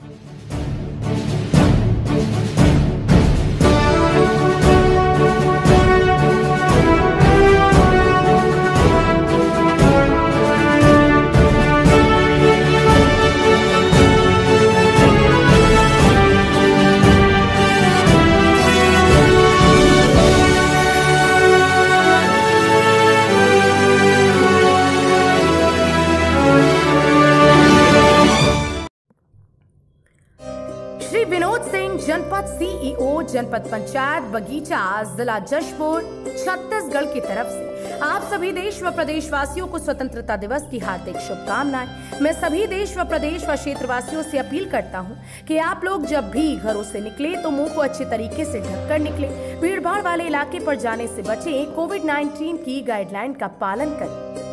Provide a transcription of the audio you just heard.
श्री विनोद सिंह, जनपद सीईओ, जनपद पंचायत बगीचा, जिला जशपुर, छत्तीसगढ़ की तरफ से आप सभी देश व प्रदेशवासियों को स्वतंत्रता दिवस की हार्दिक शुभकामनाएं। मैं सभी देश व प्रदेश व क्षेत्रवासियों से अपील करता हूं कि आप लोग जब भी घरों से निकले तो मुंह को अच्छे तरीके से ढककर निकले, भीड़ भाड़ वाले इलाके पर जाने से बचें, कोविड-19 की गाइडलाइन का पालन करें।